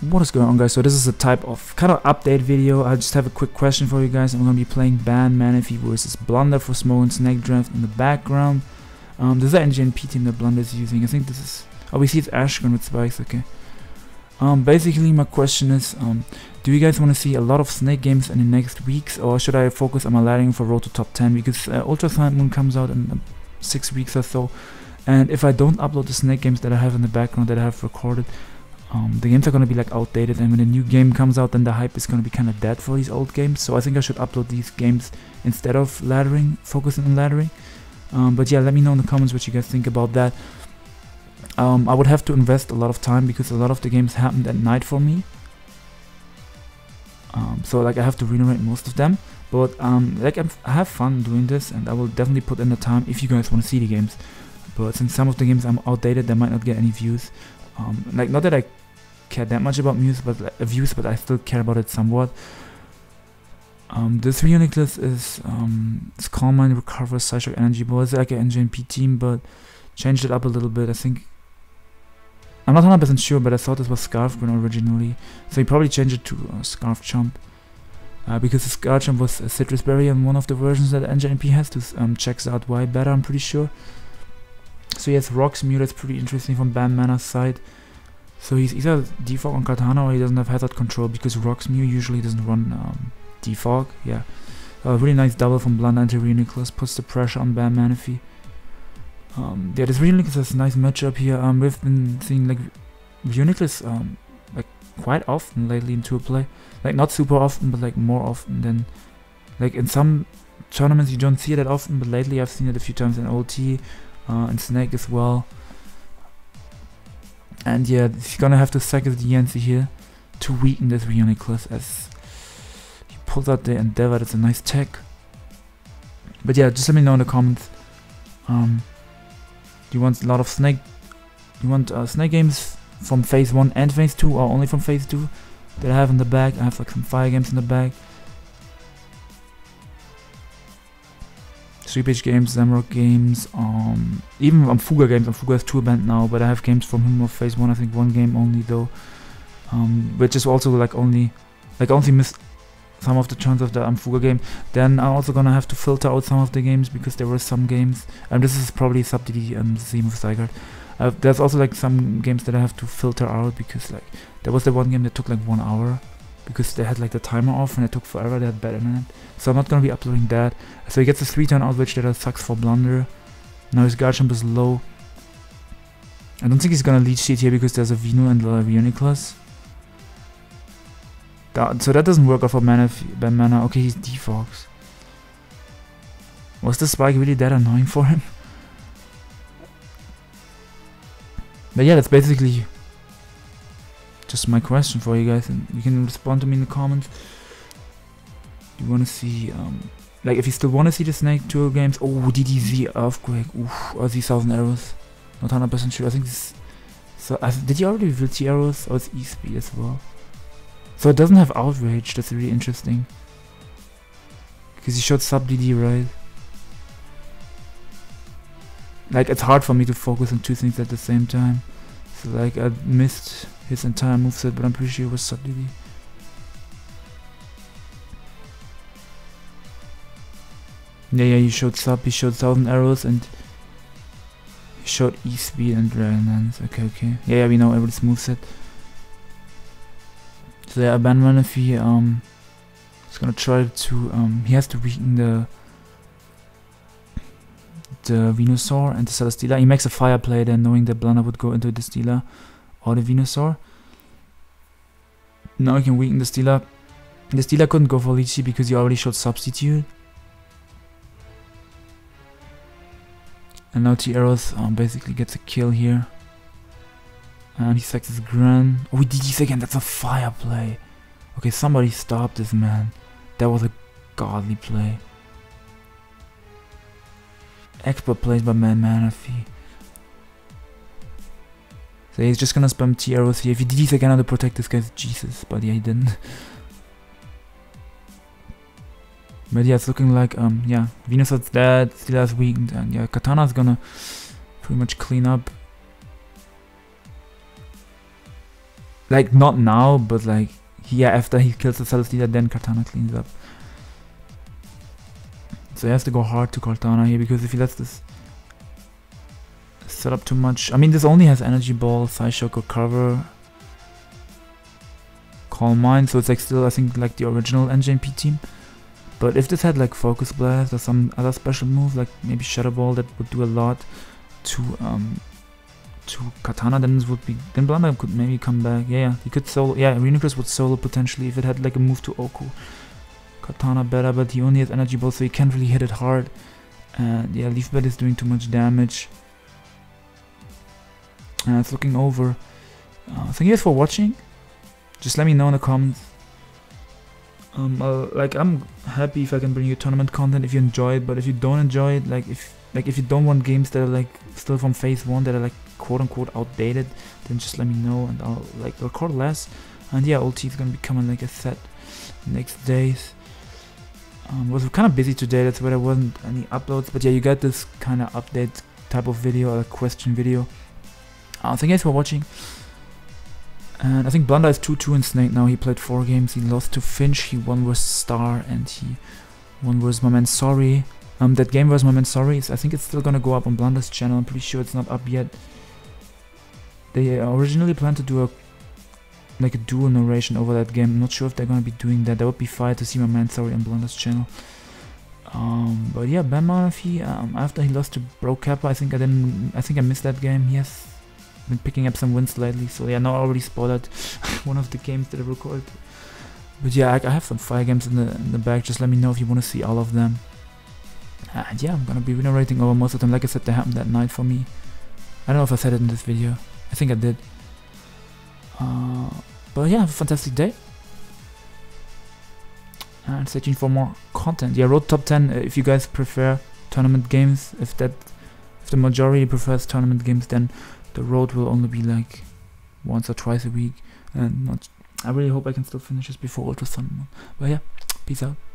What is going on, guys? So this is a type of kind of update video. I just have a quick question for you guys. I'm going to be playing Ban Manaphy versus Blunder for Smoke and Snake Draft in the background. This is the NJNP team that Blunder is using. I think this is... Oh, we see it's Ashgun with spikes, okay. Basically my question is, do you guys want to see a lot of Snake games in the next weeks, or should I focus on my laddering for Road to Top 10? Because Ultra Silent Moon comes out in 6 weeks or so, and if I don't upload the Snake games that I have in the background that I have recorded, the games are going to be like outdated, and when a new game comes out, then the hype is going to be kind of dead for these old games. So I think I should upload these games instead of laddering, focusing on laddering. But yeah, let me know in the comments what you guys think about that. I would have to invest a lot of time because a lot of the games happened at night for me. So like I have to regenerate most of them. But like I have fun doing this, and I will definitely put in the time if you guys want to see the games. But since some of the games I'm outdated, they might not get any views. Like not that I care that much about views, but I still care about it somewhat. This Reuniclus is Calm Mind Recover Psyshock Energy Ball. It's like an NJNP team, but changed it up a little bit. I think I'm not 100% sure, but I thought this was Scarf Grin originally, so he probably changed it to Scarf Chomp, because the Scarf Chomp was a Citrus Berry in one of the versions that NJNP has. This checks out why better, I'm pretty sure. So he has Rocks Mew, that's pretty interesting from Ban Mana's side. So he's either Defog on Katana or he doesn't have Hazard Control, because Rocks Mew usually doesn't run Defog. Yeah, really nice double from Blunder into Reuniclus, puts the pressure on Ban Manaphy. Yeah, this Reuniclus has a nice matchup here. We've been seeing like Reuniclus like quite often lately in 2play. Like not super often, but like more often than like in some tournaments you don't see it that often, but lately I've seen it a few times in OT and Snake as well. And yeah, he's gonna have to sack his DNC here to weaken this Reuniclus as he pulls out the Endeavor. That's a nice tech. But yeah, just let me know in the comments. Do you want a lot of Snake? You want Snake games from phase 1 and phase 2, or only from phase 2 that I have in the bag? I have like some fire games in the bag. 3-page games, Zamrock games, even Fuga games. Fuga is 2 banned now, but I have games from him of phase 1, I think 1 game only though. Which is also like only missed some of the chance of the Fuga game. Then I'm also gonna have to filter out some of the games because there were some games, and this is probably Sub-DD and Theme of Zygarde. There's also like some games that I have to filter out because like there was the one game that took like 1 hour because they had like the timer off and it took forever. They had better than it, so I'm not gonna be uploading that. So he gets a 3-turn outrage that sucks for Blunder. Now his guard jump is low. I don't think he's gonna leech seed here because there's a Vino and a Reuniclus. So that doesn't work out for Ban Mana. Okay, he's Defogs. Was the spike really that annoying for him? But yeah, that's basically just my question for you guys, and you can respond to me in the comments. Do you want to see, like if you still want to see the Snake Tour games? Oh, DDZ Earthquake. Oof, or the 1000 Arrows. Not 100% sure. I think this. So did you already reveal T Arrows? Or it's E-Speed as well. So it doesn't have Outrage, that's really interesting. Because he showed Sub-DD, right? Like, it's hard for me to focus on 2 things at the same time. So like, I missed his entire moveset, but I'm pretty sure it was Sub-DD. Yeah, he showed Sub, he showed 1000 Arrows, and he showed E-Speed and Dragon Lance. Okay. Yeah, we know everybody's moveset. So yeah, Ban Manaphy is gonna try to he has to weaken the Venusaur and the Celesteela. He makes a fire play then, knowing that Blunder would go into the Steela or the Venusaur. Now he can weaken the Steela. The Steela couldn't go for Leechy because he already showed Substitute. And now T-Arrows basically gets a kill here. And he sacks his Gran. Oh, he DDs again. That's a fire play. Okay, somebody stop this, man. That was a godly play. Expert plays by Ban Manaphy. So he's just gonna spam T-Arrows here. If he DDs again, to protect this guy's Jesus. But yeah, he didn't. But yeah, it's looking like, yeah, Venusaur's dead. Steela's weakened. And yeah, Katana's gonna pretty much clean up. like not now, but like yeah, after he kills the Celesteela, then Kartana cleans up. So he has to go hard to Kartana here, because if he lets this set up too much, I mean this only has Energy Ball, Psyshock or cover, Calm Mind, so it's like still I think like the original NJP team. But if this had like Focus Blast or some other special move, like maybe Shadow Ball, that would do a lot to Kartana, then this would be, then Blunder could maybe come back. Yeah, he could solo, yeah, Reuniclus would solo potentially if it had like a move to Oku. Kartana better, but he only has Energy Ball, so he can't really hit it hard. And yeah, Leaf Bed is doing too much damage. And it's looking over. Thank you guys for watching. Just let me know in the comments. Like I'm happy if I can bring you tournament content if you enjoy it, but if you don't enjoy it, like if you don't want games that are like still from phase 1 that are like quote unquote outdated, then just let me know and I'll like record less. And yeah, OT is gonna be coming like I said next days. Was kind of busy today, that's why there wasn't any uploads, but yeah, you got this kind of update type of video or a question video. Thank you guys for watching. And I think Blunder is 2-2 in Snake now. He played 4 games. He lost to Finch. He won versus Star, and he won versus Sorry. That game versus Sorry is, I think it's still gonna go up on Blunder's channel. I'm pretty sure it's not up yet. They originally planned to do a dual narration over that game. I'm not sure if they're gonna be doing that. That would be fire to see Sorry on Blunder's channel. But yeah, Ben Murphy. After he lost to Bro Kappa, I think I missed that game. He has been picking up some wins lately, so yeah, now I already spoiled one of the games that I recorded. But yeah, I have some fire games in the bag. Just let me know if you want to see all of them. And yeah, I'm gonna be narrating over most of them. Like I said, they happened that night for me. I don't know if I said it in this video. I think I did. But yeah, have a fantastic day. And stay tuned for more content. Yeah, Road Top 10. If you guys prefer tournament games, if the majority prefers tournament games, then the road will only be like once or twice a week, and I really hope I can still finish this before Ultra Sun. But yeah, peace out.